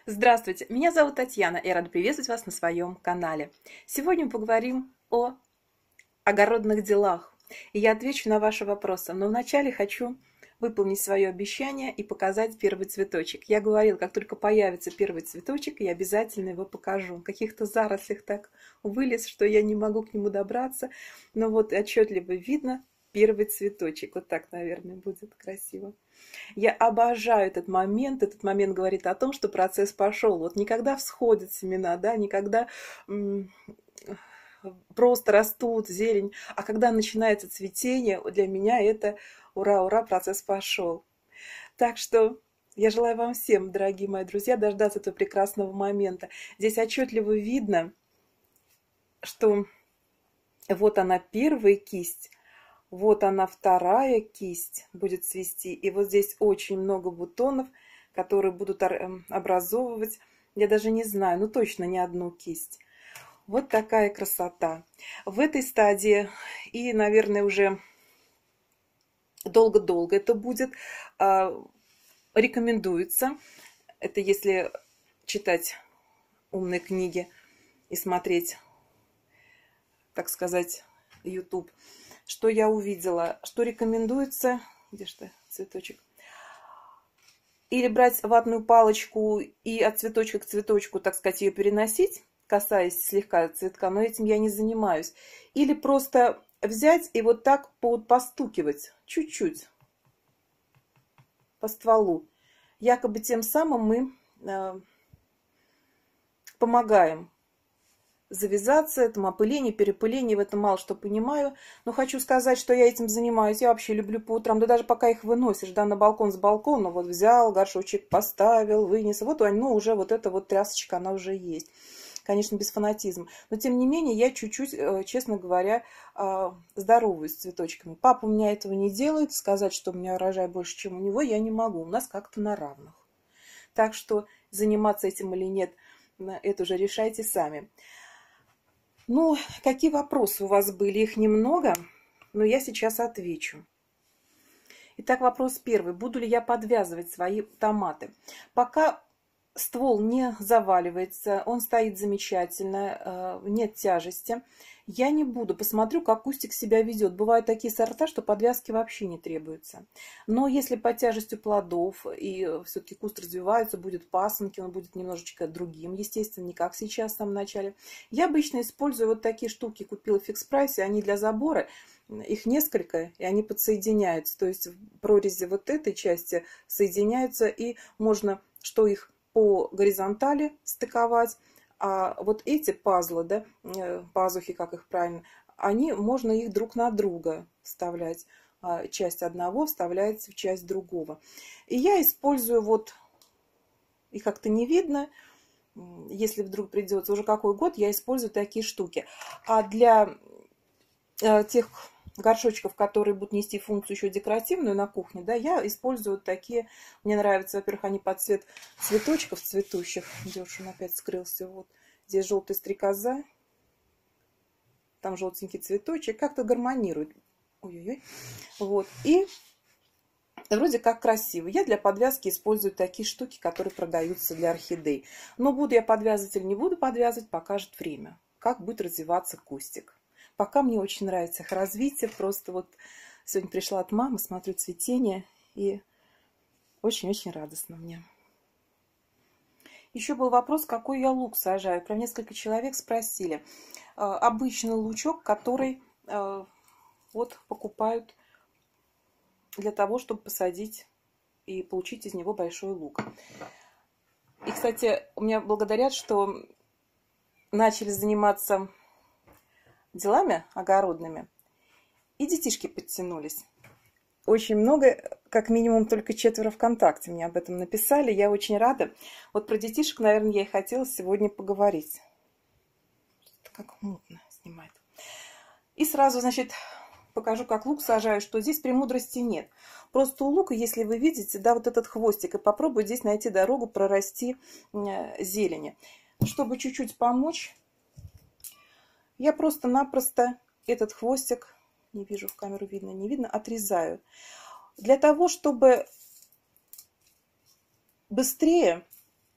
Здравствуйте, меня зовут Татьяна, и я рада приветствовать вас на своем канале. Сегодня мы поговорим о огородных делах, и я отвечу на ваши вопросы, но вначале хочу выполнить свое обещание и показать первый цветочек. Я говорила, как только появится первый цветочек, я обязательно его покажу. В каких-то зарослях так вылез, что я не могу к нему добраться, но вот отчетливо видно первый цветочек. Вот так, наверное, будет красиво. Я обожаю этот момент. Этот момент говорит о том, что процесс пошел. Вот никогда всходят семена, да, никогда просто растут зелень, а когда начинается цветение, для меня это ура, ура, процесс пошел. Так что я желаю вам всем, дорогие мои друзья, дождаться этого прекрасного момента. Здесь отчетливо видно, что вот она первая кисть, вот она вторая кисть будет цвести. И вот здесь очень много бутонов, которые будут образовывать, я даже не знаю, ну точно не одну кисть. Вот такая красота. В этой стадии и, наверное, уже долго-долго это будет. Рекомендуется, это если читать умные книги и смотреть, так сказать, YouTube. Что я увидела? Что рекомендуется? Где же цветочек? Или брать ватную палочку и от цветочка к цветочку, так сказать, ее переносить, касаясь слегка цветка, но этим я не занимаюсь. Или просто взять и вот так постукивать чуть-чуть по стволу. Якобы тем самым мы помогаем завязаться этому опылению, перепылению, в этом мало что понимаю. Но хочу сказать, что я этим занимаюсь. Я вообще люблю по утрам, да даже пока их выносишь, да, на балкон с балкона, вот взял, горшочек поставил, вынес. Вот ну, уже вот эта вот трясочка, она уже есть. Конечно, без фанатизма. Но, тем не менее, я чуть-чуть, честно говоря, здороваюсь с цветочками. Папа у меня этого не делает. Сказать, что у меня урожай больше, чем у него, я не могу. У нас как-то на равных. Так что заниматься этим или нет, это уже решайте сами. Ну, какие вопросы у вас были? Их немного, но я сейчас отвечу. Итак, вопрос первый. Буду ли я подвязывать свои томаты? Пока ствол не заваливается, он стоит замечательно, нет тяжести, я не буду. Посмотрю, как кустик себя ведет. Бывают такие сорта, что подвязки вообще не требуется. Но если под тяжестью плодов и все-таки куст развивается, будет пасынки, он будет немножечко другим, естественно, не как сейчас в самом начале. Я обычно использую вот такие штуки, купила в фикс-прайсе, они для забора. Их несколько, и они подсоединяются. То есть в прорези вот этой части соединяются, и можно, что их по горизонтали стыковать, а вот эти пазлы, да, пазухи, как их правильно, они, можно их друг на друга вставлять. Часть одного вставляется в часть другого. И я использую вот, и как-то не видно, если вдруг придется, уже какой год, я использую такие штуки. А для тех горшочков, которые будут нести функцию еще декоративную на кухне, да, я использую вот такие. Мне нравятся, во-первых, они под цвет цветочков цветущих. Где уж он опять скрылся? Вот здесь желтая стрекоза, там желтенький цветочек, как-то гармонирует. Ой-ой-ой. Вот. И вроде как красиво. Я для подвязки использую такие штуки, которые продаются для орхидей. Но буду я подвязывать или не буду подвязывать, покажет время. Как будет развиваться кустик. Пока мне очень нравится их развитие. Просто вот сегодня пришла от мамы, смотрю цветение. И очень-очень радостно мне. Еще был вопрос, какой я лук сажаю. Прям несколько человек спросили. Обычный лучок, который вот покупают для того, чтобы посадить и получить из него большой лук. И, кстати, у меня благодарят, что начали заниматься делами огородными, и детишки подтянулись. Очень много, как минимум только 4 ВКонтакте мне об этом написали. Я очень рада. Вот про детишек, наверное, я и хотела сегодня поговорить. Что-то как мутно снимает. И сразу, значит, покажу, как лук сажаю, что здесь премудрости нет. Просто у лука, если вы видите, да, вот этот хвостик, и попробую здесь найти дорогу прорасти зелени. Чтобы чуть-чуть помочь, я просто-напросто этот хвостик, не вижу, в камеру видно, не видно, отрезаю. Для того, чтобы быстрее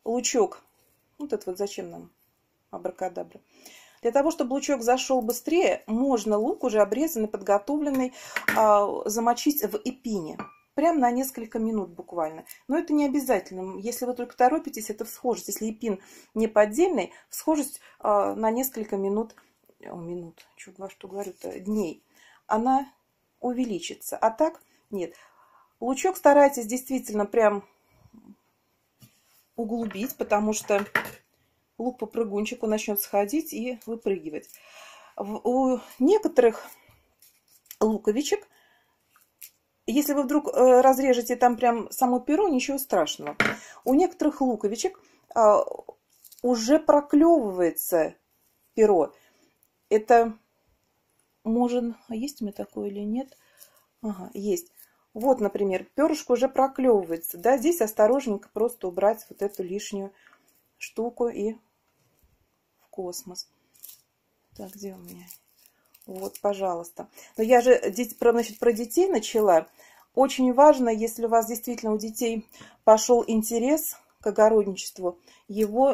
лучок, вот это вот зачем нам абракадабра? Для того, чтобы лучок зашел быстрее, можно лук уже обрезанный, подготовленный, замочить в эпине. Прям на несколько минут буквально. Но это не обязательно. Если вы только торопитесь, это всхожесть. Если эпин не поддельный, всхожесть на несколько минут, что говорю-то, дней, она увеличится. А так нет. Лучок старайтесь действительно прям углубить, потому что лук-попрыгунчик, он начнет сходить и выпрыгивать. У некоторых луковичек, если вы вдруг разрежете там прям само перо, ничего страшного. У некоторых луковичек уже проклевывается перо. Это может... А есть у меня такое или нет? Ага, есть. Вот, например, перышко уже проклевывается. Да, здесь осторожненько просто убрать вот эту лишнюю штуку и в космос. Так, где у меня? Вот, пожалуйста. Но я же, значит, про детей начала. Очень важно, если у вас действительно у детей пошел интерес к огородничеству, его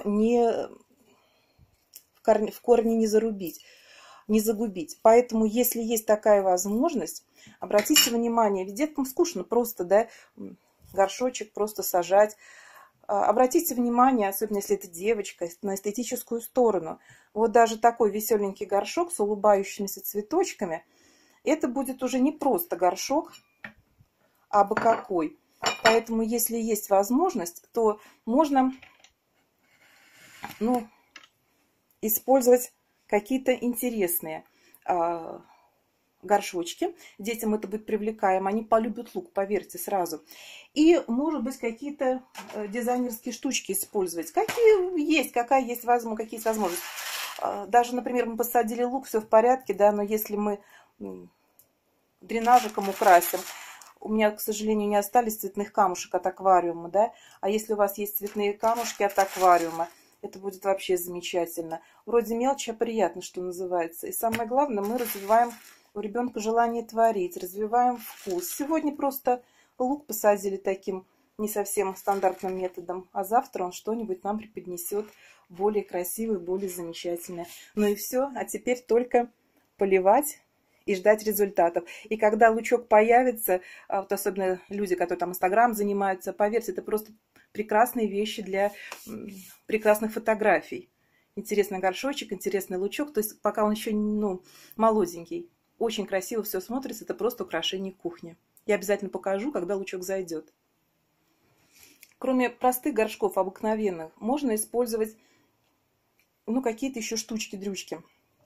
в корне не зарубить, не загубить. Поэтому, если есть такая возможность, обратите внимание, ведь деткам скучно просто, да, горшочек просто сажать. Обратите внимание, особенно если это девочка, на эстетическую сторону. Вот даже такой веселенький горшок с улыбающимися цветочками, это будет уже не просто горшок, а бы какой. Поэтому, если есть возможность, то можно, использовать какие-то интересные горшочки. Детям это будет привлекаемо. Они полюбят лук, поверьте, сразу. И, может быть, какие-то дизайнерские штучки использовать. Какая есть возможность. Даже, например, мы посадили лук, все в порядке, да, но если мы дренажиком украсим, у меня, к сожалению, не остались цветных камушек от аквариума, да, а если у вас есть цветные камушки от аквариума, это будет вообще замечательно. Вроде мелочи, а приятно, что называется. И самое главное, мы развиваем у ребенка желание творить, развиваем вкус. Сегодня просто лук посадили таким не совсем стандартным методом, а завтра он что-нибудь нам преподнесет более красивое, более замечательное. Ну и все, а теперь только поливать и ждать результатов. И когда лучок появится, вот особенно люди, которые там Инстаграм занимаются, поверьте, это просто прекрасные вещи для прекрасных фотографий. Интересный горшочек, интересный лучок, то есть пока он еще молоденький. Очень красиво все смотрится, это просто украшение кухни. Я обязательно покажу, когда лучок зайдет. Кроме простых горшков, обыкновенных, можно использовать какие-то еще штучки-дрючки.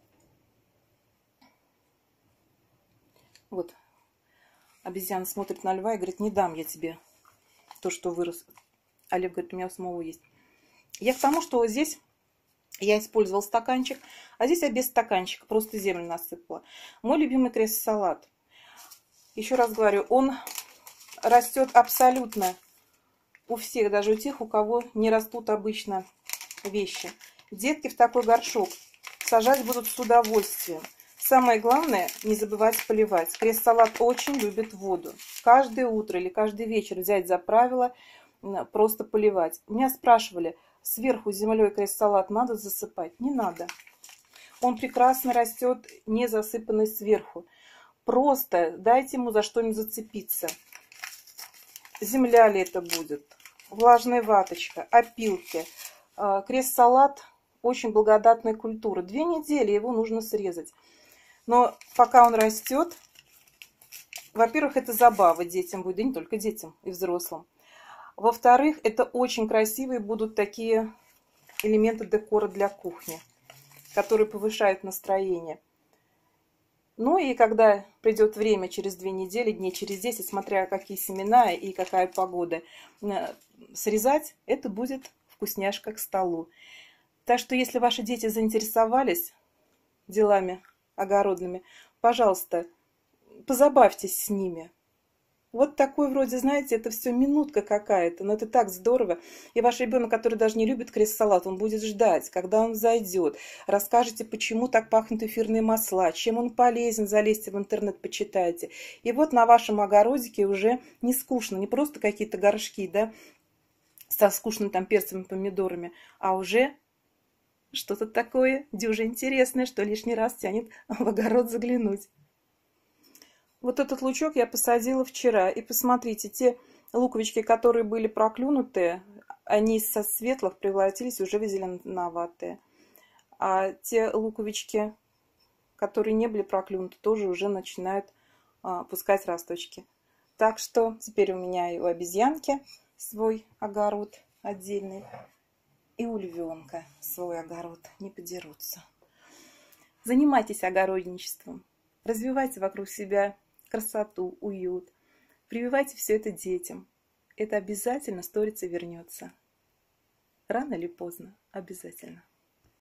Вот, обезьяна смотрит на льва и говорит, не дам я тебе то, что вырос. А лев говорит, у меня у самого есть. Я к тому, что здесь я использовал стаканчик, а здесь я без стаканчика, просто землю насыпала. Мой любимый крест-салат. Еще раз говорю, он растет абсолютно у всех, даже у тех, у кого не растут обычно вещи. Детки в такой горшок сажать будут с удовольствием. Самое главное, не забывать поливать. Крест-салат очень любит воду. Каждое утро или каждый вечер взять за правило просто поливать. Меня спрашивали, сверху землей крест-салат надо засыпать? Не надо. Он прекрасно растет, не засыпанный сверху. Просто дайте ему за что-нибудь зацепиться. Земля ли это будет? Влажная ваточка, опилки. Крест-салат очень благодатная культура. 2 недели его нужно срезать. Но пока он растет, во-первых, это забава детям будет, да не только детям, и взрослым. Во-вторых, это очень красивые будут такие элементы декора для кухни, которые повышают настроение. Ну и когда придет время, через 2 недели, дней через 10, смотря какие семена и какая погода, срезать, это будет вкусняшка к столу. Так что, если ваши дети заинтересовались делами огородными, пожалуйста, позабавьтесь с ними. Вот такой вроде, знаете, это все минутка какая-то, но это так здорово. И ваш ребенок, который даже не любит крест-салат, он будет ждать, когда он зайдет. Расскажете, почему так пахнут эфирные масла, чем он полезен, залезьте в интернет, почитайте. И вот на вашем огородике уже не скучно, не просто какие-то горшки, да, со скучным там перцем и помидорами, а уже что-то такое дюже интересное, что лишний раз тянет в огород заглянуть. Вот этот лучок я посадила вчера. И посмотрите, те луковички, которые были проклюнутые, они со светлых превратились уже в зеленоватые. А те луковички, которые не были проклюнуты, тоже уже начинают пускать росточки. Так что теперь у меня и у обезьянки свой огород отдельный, и у львенка свой огород. Не подерутся. Занимайтесь огородничеством. Развивайте вокруг себя красоту, уют. Прививайте все это детям. Это обязательно сторится вернется. Рано или поздно. Обязательно.